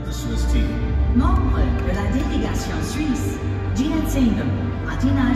the Swiss team. Membre de la délégation suisse, Gina Zeno, Martina